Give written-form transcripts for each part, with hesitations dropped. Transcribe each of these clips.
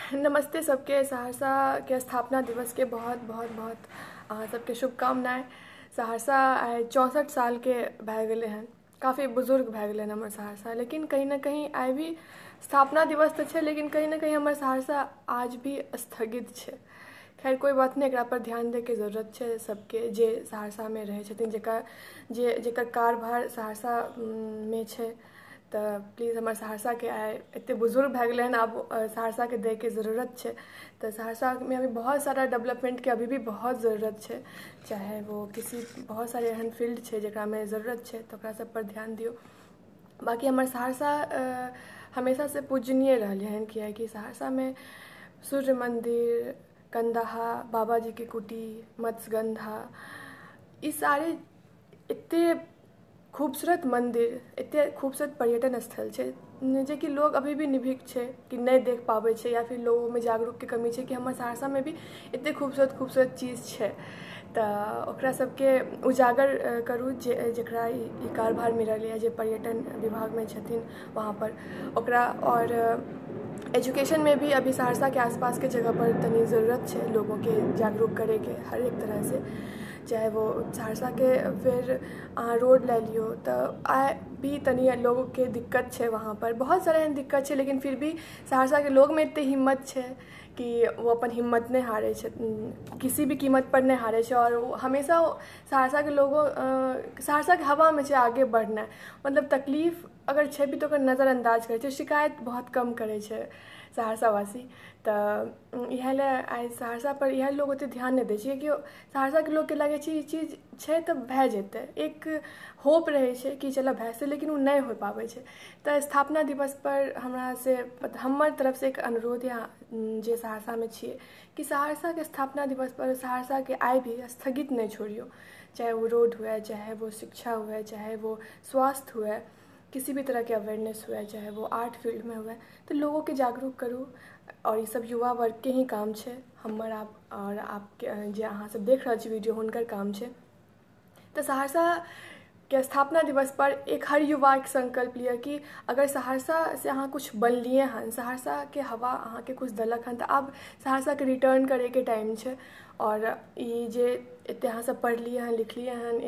नमस्ते सबके। सहरसा के स्थापना दिवस के बहुत बहुत बहुत अहाँ सबके शुभकामनाएं। सहरसा आइ 64 साल के भए गेलै हन, काफ़ी बुजुर्ग भए गेलै हन हमर सहरसा। लेकिन कहीं ना कहीं आइ भी स्थापना दिवस तऽ छै, लेकिन कहीं ना कहीं हमर सहरसा आज भी स्थगित छै। खैर कोई बात नहीं, एकरा पर ध्यान दै के जरूरत छै सबके, जे सहरसा में रहै छथिन, जेकर कारभार सहरसा में छै। तऽ प्लीज़ हमर सहरसा के आइ एते बुजुर्ग भए गेलै हन, आब सहरसा के दै के ज़रूरत छै। तऽ सहरसा में अभी बहुत सारा डेवलपमेंट के अभी भी बहुत ज़रूरत छै। चाहे वो बहुत सारे एहन फील्ड छै जेकरा में ज़रूरत छै, तऽ ओकरा सब पर ध्यान दियौ। बाकी हमर सहरसा हमेशा से पूजनीय रहलै हन, कियाकि सहरसा में सूर्य मंदिर, कंदाहा, बाबा जी की कुटी, मत्स्यगंधा, ई सारे एते खूबसूरत मंदिर, एते खूबसूरत पर्यटन स्थल छै जे कि लोग अभी भी निभिक छै कि नहीं देख पाबै छै, या फिर लोगों में जागरूक के कमी छै कि हमर सहरसा में भी एते खूबसूरत खूबसूरत चीज छै। तऽ ओकरा सबके उजागर करू, जेकरा ई कारभार मिलल यऽ, जे पर्यटन विभाग में छथिन वहाँ पर ओकरा। और एजुकेशन में भी अभी सहरसा के आसपास के जगह पर तनी ज़रूरत छै लोगों के जागरूक करे के हर एक तरह से। चाहे वो सहरसा के फिर अहाँ रोड ले लियो, तऽ आइ भी तनी लोगों के दिक्कत छै वहाँ पर, बहुत सारा एहन दिक्कत छै। लेकिन फिर भी सहरसा के लोग में इतने हिम्मत छै कि वो अपन हिम्मत नहीं हारे छै, किसी भी कीमत पर नहीं हारे छै। और हमेशा सहरसा के लोगों सहरसा के हवा में छै आगे बढ़ना। मतलब तकलीफ अगर छै भी तो ओकर नज़रअंदाज करे छै, शिकायत बहुत कम करे छै सहरसावासी। तऽ इएह लए आइ सहरसा पर इएह लोग ओते ध्यान नहीं दै छै, कि सहरसा के लोग के लगे छै ई चीज छै तऽ भए जेतै, एक होप रहे छै कि चलो भए से, लेकिन वो नहीं हो पाबै छै। तऽ स्थापना दिवस पर हमरा से हमर तरफ से एक अनुरोध या जे सहरसा में छियै, कि सहरसा के स्थापना दिवस पर सहरसा के आइ भी स्थगित नहीं छोड़ियो। चाहे वो रोड हुए, चाहे वो शिक्षा हुए, चाहे वो स्वास्थ्य हुए, किसी भी तरह के अवेयरनेस हुए, चाहे वो आर्ट फील्ड में हुए, तो लोगों के जागरूक करू। और ये सब युवा वर्ग के ही काम छै, हमर आप और आपके जे अहाँ सब देख रहल छी वीडियो, हुनकर काम छै। तऽ सहरसा के स्थापना दिवस पर एक हर युवा के संकल्प लिया कि अगर सहरसा से अहाँ कुछ बनलिए हन, सहरसा के हवा अहाँ के कुछ देलक हन, तऽ आब सहरसा के रिटर्न करे के टाइम छै। और ई जे एते अहाँ सब पढ़लिए हन, लिखलिए हन,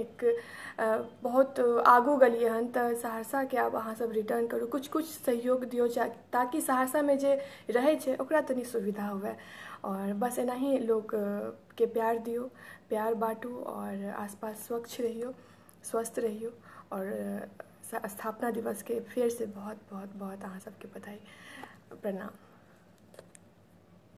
एक बहुत आगू गेलिए हन, तऽ सहरसा के आब अहाँ सब रिटर्न करू, कुछ कुछ सहयोग दियो, ताकि सहरसा में जे रहे छै ओकरा तनी सुविधा हुए। और बस एना ही लोग के प्यार दियो, प्यार बाँटू, और आसपास स्वच्छ रहियो, स्वस्थ रहियो। और स्थापना दिवस के फिर से बहुत बहुत बहुत अहाँ सबके बधाई, प्रणाम।